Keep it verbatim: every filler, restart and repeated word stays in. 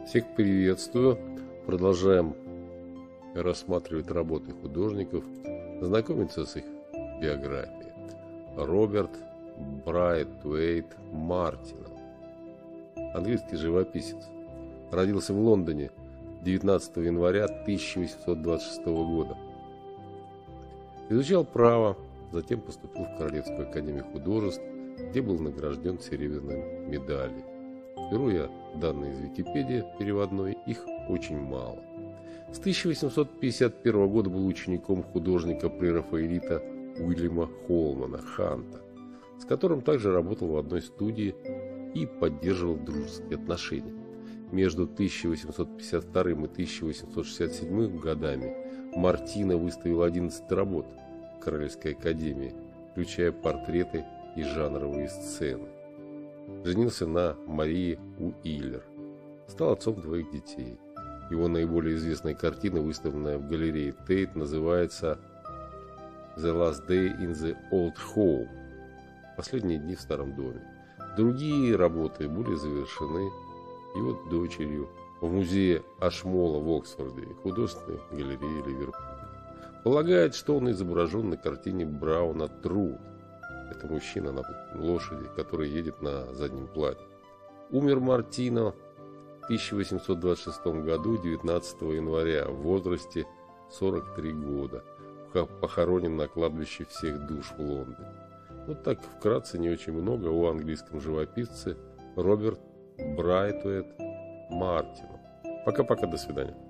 Всех приветствую. Продолжаем рассматривать работы художников, знакомиться с их биографией. Роберт Брайтуэйт Мартинелл, английский живописец, родился в Лондоне девятнадцатого января тысяча восемьсот двадцать шестого года. Изучал право, затем поступил в Королевскую академию художеств, где был награжден серебряной медалью. Беру я данные из Википедии переводной, их очень мало. С тысяча восемьсот пятьдесят первого года был учеником художника-прерафаэлита Уильяма Холмана Ханта, с которым также работал в одной студии и поддерживал дружеские отношения. Между тысяча восемьсот пятьдесят вторым и тысяча восемьсот шестьдесят седьмым годами Мартино выставил одиннадцать работ в Королевской академии, включая портреты и жанровые сцены. Женился на Марии Уиллер. Стал отцом двоих детей. Его наиболее известная картина, выставленная в галерее Тейт, называется «The Last Day in the Old Home» – «Последние дни в старом доме». Другие работы были завершены его дочерью в музее Ашмола в Оксфорде и художественной галерее Ливерпуля. Полагает, что он изображен на картине Брауна «Труд». Это мужчина на лошади, который едет на заднем плане. Умер Мартино в тысяча восемьсот двадцать шестом году, девятнадцатого января, в возрасте сорок три года. Похоронен на кладбище всех душ в Лондоне. Вот так вкратце, не очень много о английском живописце Роберт Брайтуэйт Мартинелл. Пока-пока, до свидания.